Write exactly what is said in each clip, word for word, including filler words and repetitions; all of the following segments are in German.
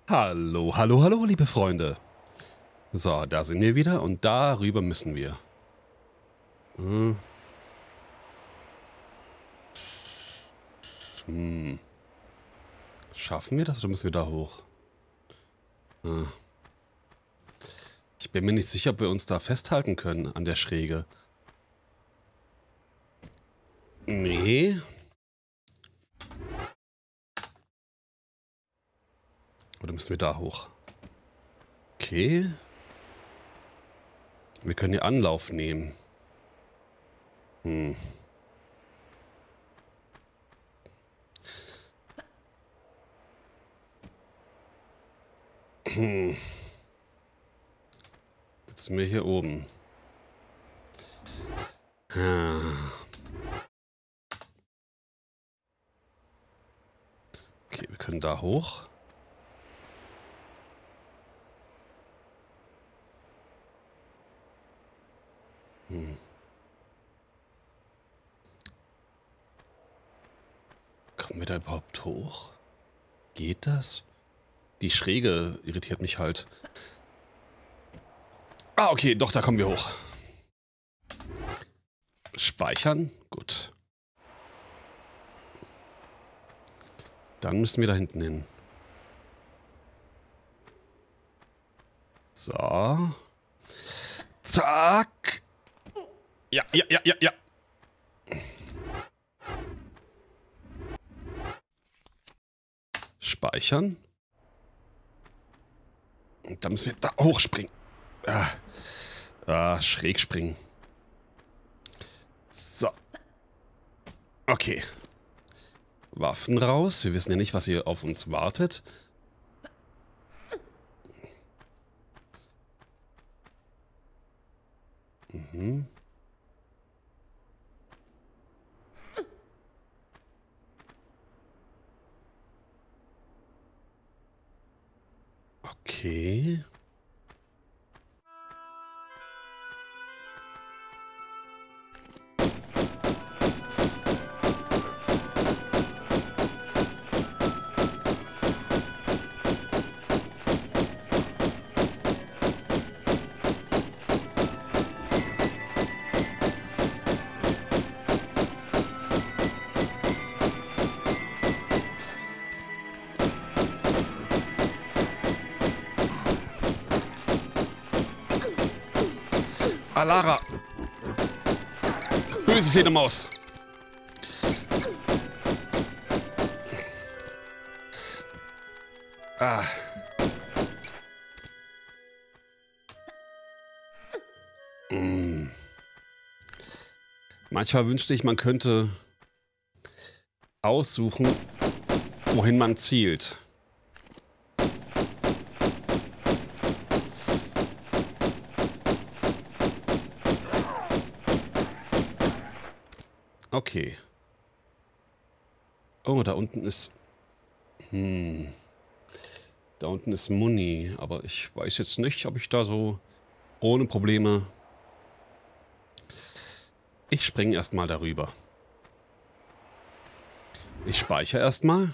Hallo, hallo, hallo, liebe Freunde. So, da sind wir wieder und darüber müssen wir. Hm. Hm. Schaffen wir das oder müssen wir da hoch? Hm. Ich bin mir nicht sicher, ob wir uns da festhalten können an der Schräge. Nee. Oder müssen wir da hoch? Okay. Wir können hier Anlauf nehmen. Hm. Hm. Jetzt sind wir hier oben. Ah. Okay, wir können da hoch. Hm. Kommen wir da überhaupt hoch? Geht das? Die Schräge irritiert mich halt. Ah, okay, doch, da kommen wir hoch. Speichern? Gut. Dann müssen wir da hinten hin. So. Zack. Ja, ja, ja, ja, ja. Speichern. Und dann müssen wir da hochspringen. Ah, ah, schräg springen. So. Okay. Waffen raus. Wir wissen ja nicht, was hier auf uns wartet. Mhm. Okay. Alara. Böse Fledermaus. Ah. Mm. Manchmal wünschte ich, man könnte aussuchen, wohin man zielt. Okay. Oh, da unten ist... Hm. Da unten ist Muni, aber ich weiß jetzt nicht, ob ich da so ohne Probleme... Ich springe erstmal darüber. Ich speichere erstmal.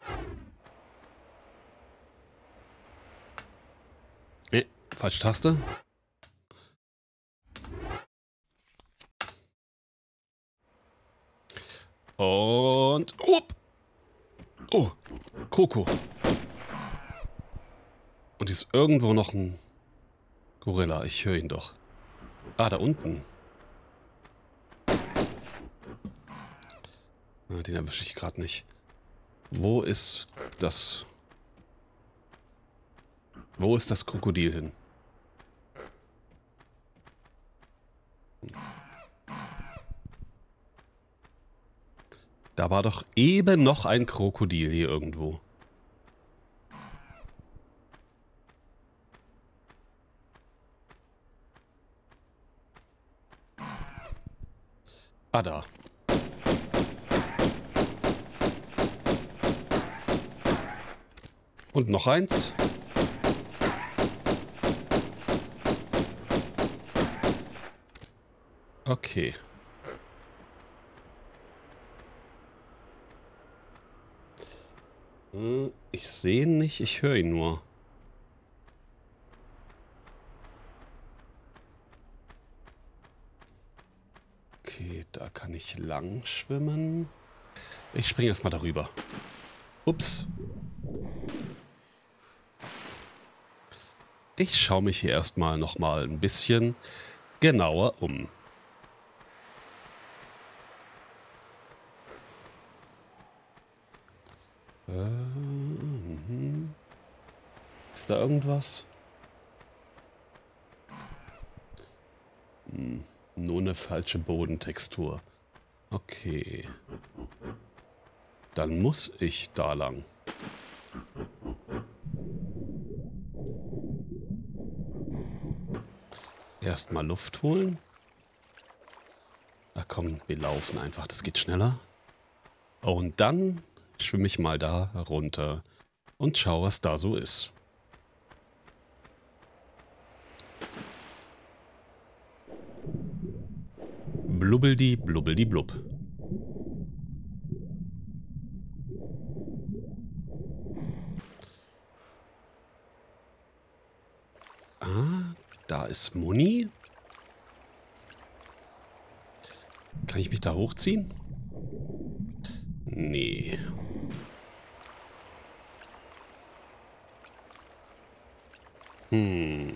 Nee, falsche Taste. Und... Up. Oh, Kroko. Und hier ist irgendwo noch ein Gorilla. Ich höre ihn doch. Ah, da unten. Ah, den erwische ich gerade nicht. Wo ist das... Wo ist das Krokodil hin? Da war doch eben noch ein Krokodil hier irgendwo. Ah, da. Und noch eins. Okay. Ich sehe ihn nicht, ich höre ihn nur. Okay, da kann ich lang schwimmen. Ich springe erstmal darüber. Ups. Ich schaue mich hier erstmal nochmal ein bisschen genauer um. Äh, mhm. Ist da irgendwas? Hm, nur eine falsche Bodentextur. Okay. Dann muss ich da lang. Erstmal Luft holen. Ach komm, wir laufen einfach, das geht schneller. Und dann schwimme ich mal da runter und schau, was da so ist. Blubbeldi, blubbeldi, blub. Ah, da ist Muni. Kann ich mich da hochziehen? Nee. Hm.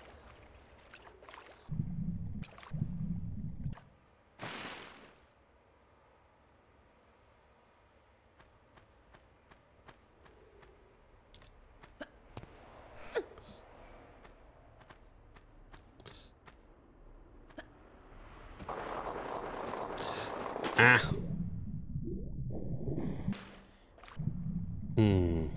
Ah. Hm.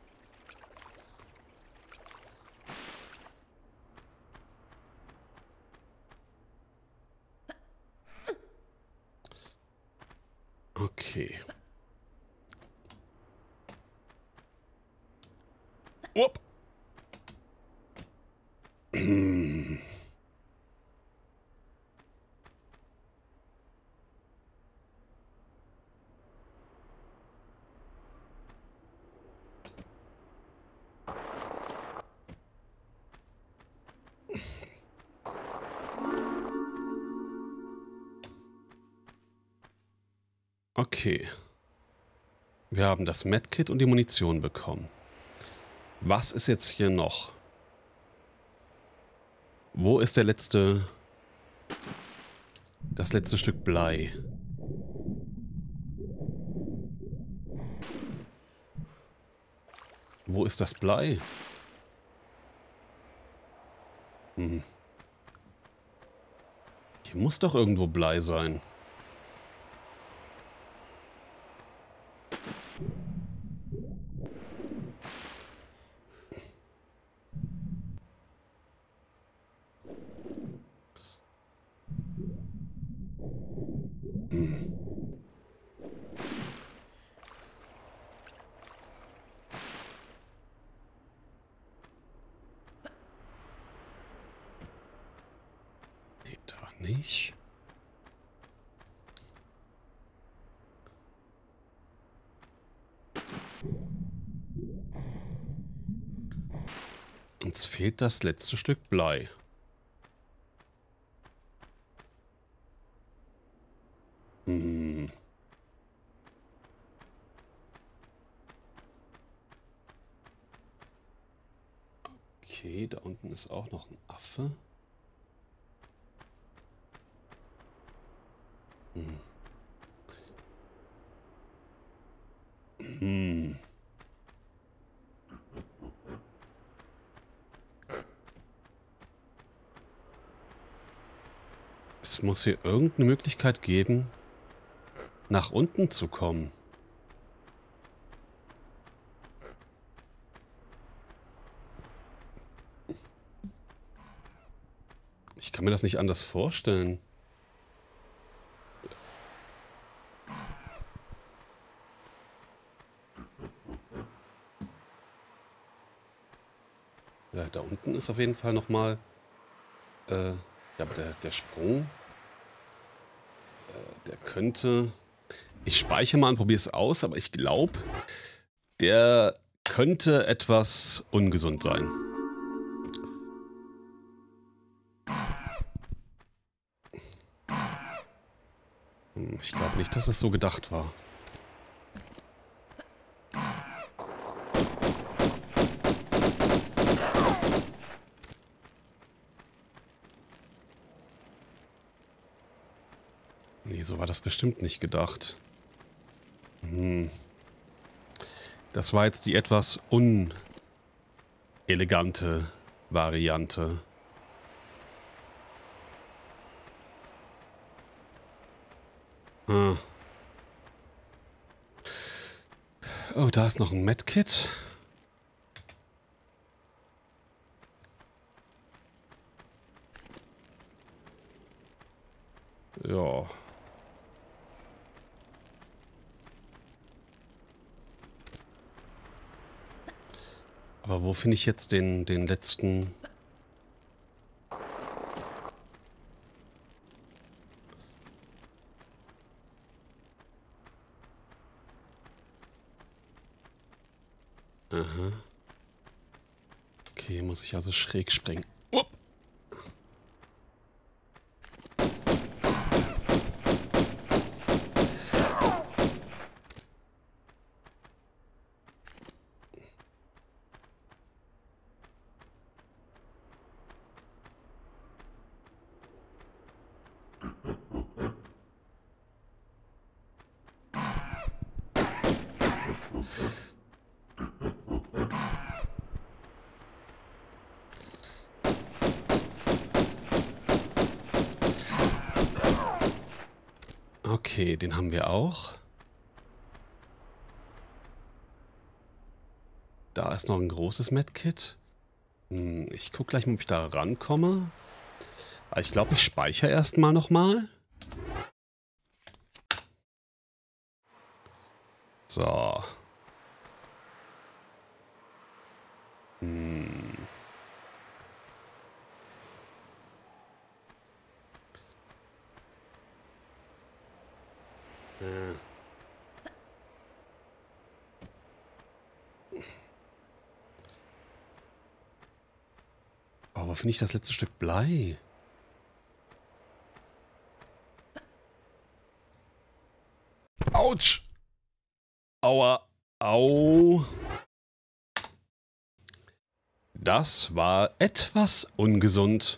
Okay. Upp. Hm. Okay. Wir haben das Medkit und die Munition bekommen. Was ist jetzt hier noch? Wo ist der letzte... Das letzte Stück Blei? Wo ist das Blei? Hm. Hier muss doch irgendwo Blei sein. Hm. Nee, da nicht. Uns fehlt das letzte Stück Blei. Hm. Okay, da unten ist auch noch ein Affe. Hm. Hm. Es muss hier irgendeine Möglichkeit geben, nach unten zu kommen. Ich kann mir das nicht anders vorstellen. Ja, da unten ist auf jeden Fall nochmal... Äh, ja, aber der, der Sprung... Äh, der könnte... Ich speichere mal und probiere es aus, aber ich glaube, Der könnte etwas ungesund sein. Hm, ich glaube nicht, dass es so gedacht war. Nee, so war das bestimmt nicht gedacht. Hm. Das war jetzt die etwas unelegante Variante. Hm. Oh, da ist noch ein Medkit. Ja. Aber wo finde ich jetzt den, den letzten... Aha. Okay, muss ich also schräg springen. Upp. Okay, den haben wir auch. Da ist noch ein großes Medkit. Hm, ich gucke gleich mal, ob ich da rankomme. Aber ich glaube, ich speichere erstmal nochmal. So. Hm. Äh. Oh, wo finde ich das letzte Stück Blei? Autsch! Aua! Au! Das war etwas ungesund.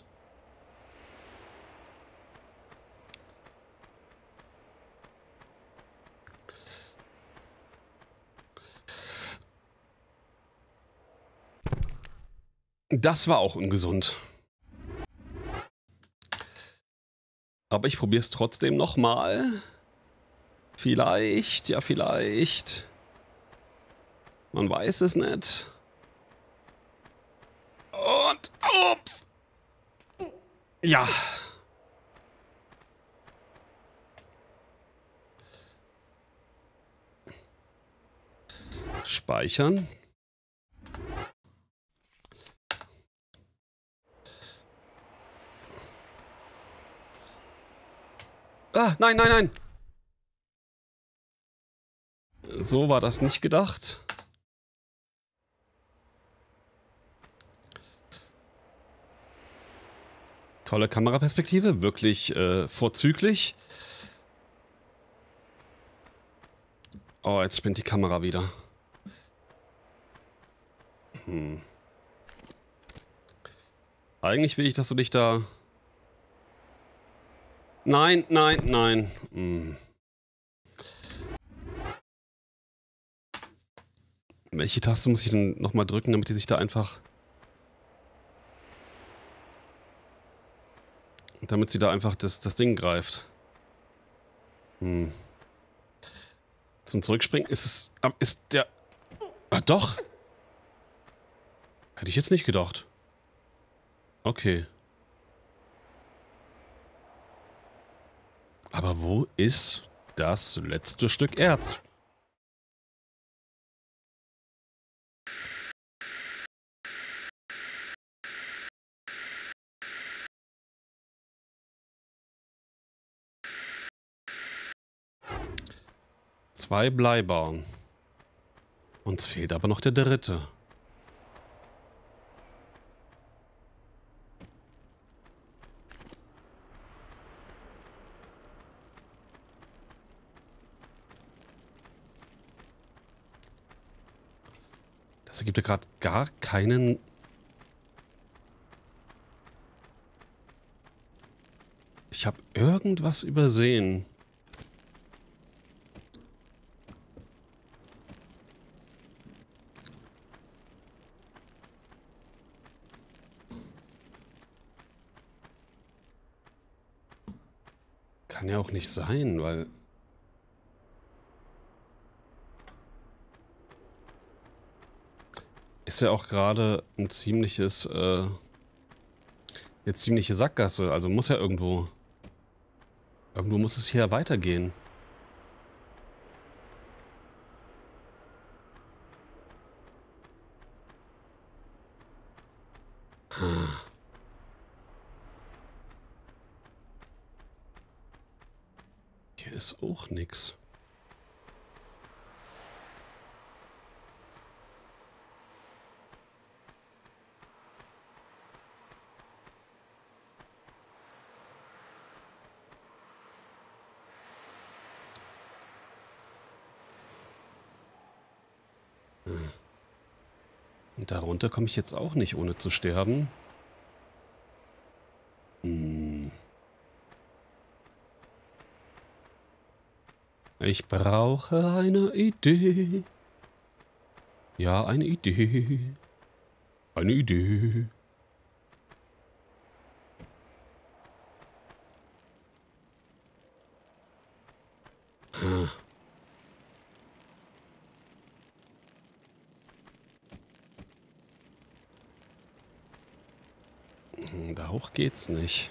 Das war auch ungesund. Aber ich probiere es trotzdem nochmal. Vielleicht, ja vielleicht. Man weiß es nicht. Und ups! Ja. Speichern. Ah, nein, nein, nein. So war das nicht gedacht. Tolle Kameraperspektive, wirklich äh, vorzüglich. Oh, jetzt spinnt die Kamera wieder. Hm. Eigentlich will ich, dass du dich da... Nein, nein, nein. Hm. Welche Taste muss ich denn nochmal drücken, damit die sich da einfach... Damit sie da einfach das, das Ding greift. Hm. Zum Zurückspringen ist es... Ist der... Ah, doch! Hätte ich jetzt nicht gedacht. Okay. Aber wo ist das letzte Stück Erz? Zwei Bleibarren. Uns fehlt aber noch der dritte. Das ergibt ja gerade gar keinen... Ich habe irgendwas übersehen. Kann ja auch nicht sein, weil... Ist ja auch gerade ein ziemliches, äh, eine ziemliche Sackgasse. Also muss ja irgendwo... Irgendwo muss es hier weitergehen. Hm. Hier ist auch nix. Hm. Und darunter komme ich jetzt auch nicht, ohne zu sterben. Hm. Ich brauche eine Idee. Ja, eine Idee. Eine Idee. Hm. Da hoch geht's nicht.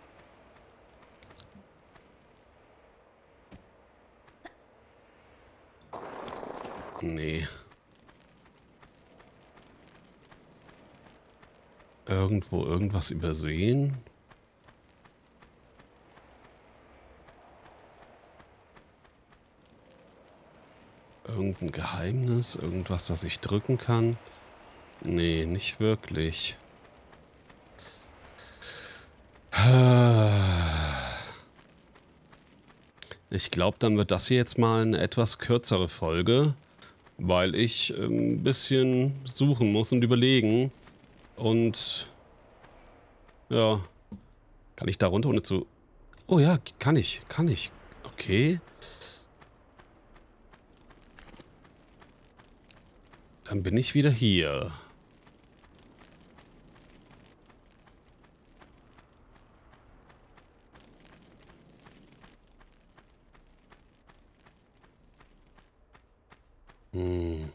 Nee. Irgendwo irgendwas übersehen? Irgendein Geheimnis? Irgendwas, das ich drücken kann? Nee, nicht wirklich. Ich glaube, dann wird das hier jetzt mal eine etwas kürzere Folge, weil ich ein bisschen suchen muss und überlegen. Und ja, kann ich da runter ohne zu... Oh ja, kann ich, kann ich. Okay. Dann bin ich wieder hier. Hm.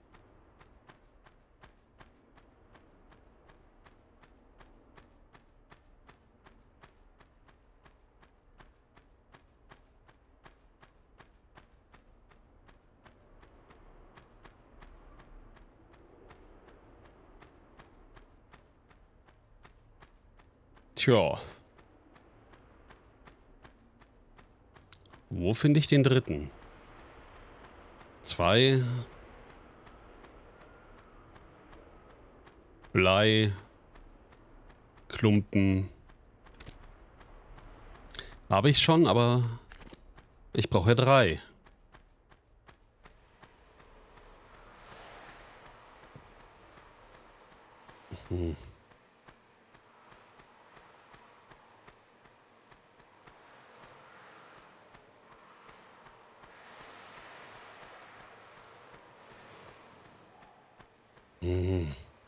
Tja. Wo finde ich den dritten? Zwei. Blei. Klumpen. Habe ich schon, aber ich brauche ja drei. Hm. Hm.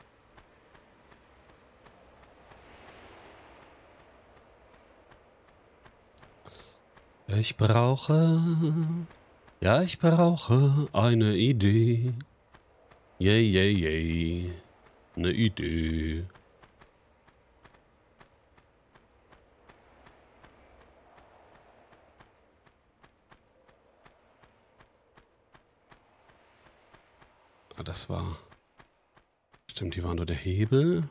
Ich brauche... Ja, ich brauche eine Idee. Yay, yay, yay. Eine Idee. Ah, das war... Stimmt, hier war nur der Hebel.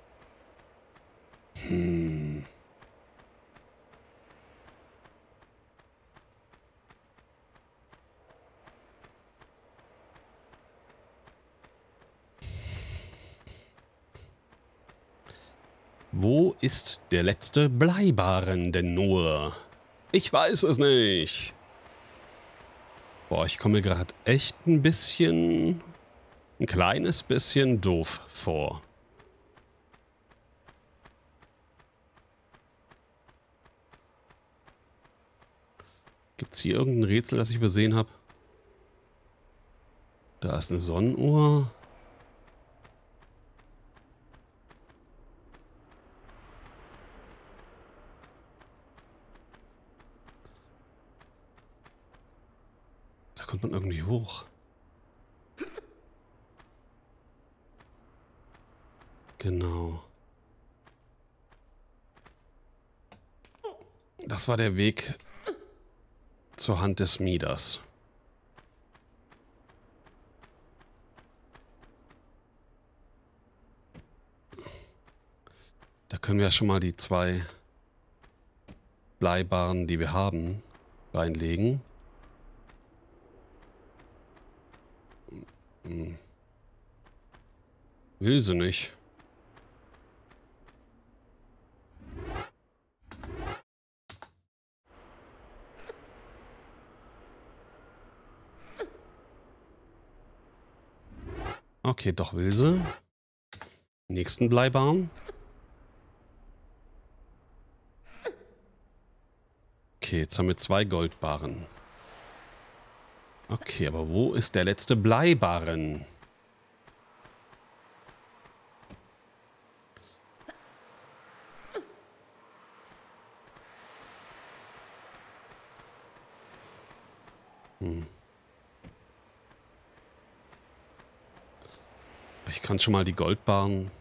Hm. Wo ist der letzte Bleibaren denn nur? Ich weiß es nicht. Boah, ich komme mir gerade echt ein bisschen, ein kleines bisschen doof vor. Gibt es hier irgendein Rätsel, das ich übersehen habe? Da ist eine Sonnenuhr. Da kommt man irgendwie hoch. Genau. Das war der Weg zur Hand des Midas. Da können wir ja schon mal die zwei Bleibaren, die wir haben, reinlegen. Hm. Will sie nicht. Okay, doch will sie. Nächsten Bleibaren. Okay, jetzt haben wir zwei Goldbarren. Okay, aber wo ist der letzte Bleibarren? Hm. Ich kann schon mal die Goldbarren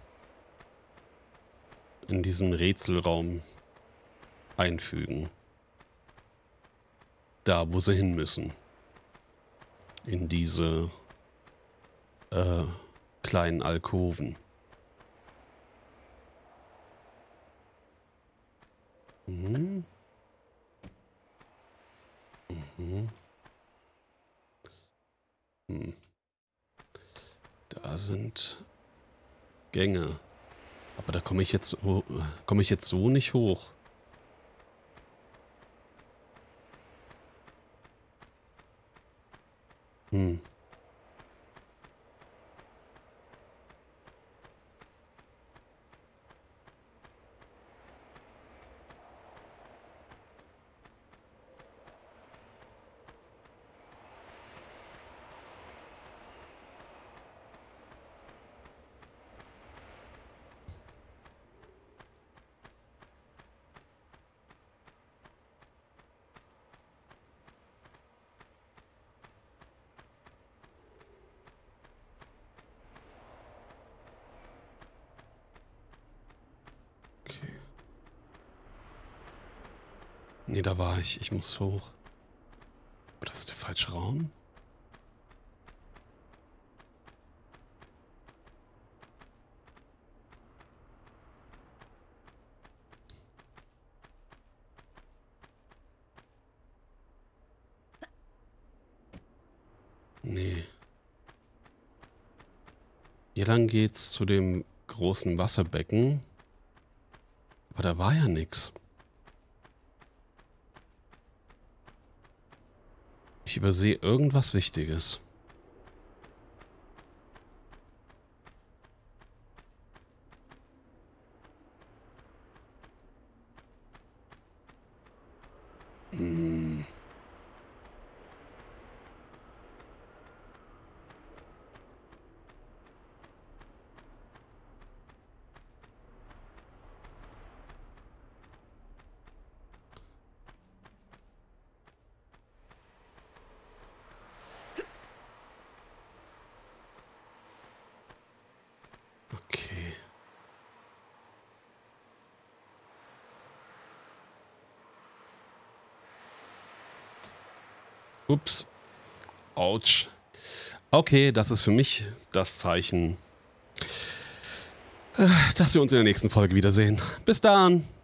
in diesem Rätselraum einfügen. Da, wo sie hin müssen. In diese äh, kleinen Alkoven. Mhm. Mhm. Hm. Da sind Gänge. Aber da komme ich jetzt komme ich jetzt so nicht hoch. Hm. Nee, da war ich. Ich muss hoch. Oh, das ist der falsche Raum? Nee. Hier lang geht's zu dem großen Wasserbecken. Aber da war ja nichts. Ich übersehe irgendwas Wichtiges. Hm. Okay. Ups. Autsch. Okay, das ist für mich das Zeichen, dass wir uns in der nächsten Folge wiedersehen. Bis dann.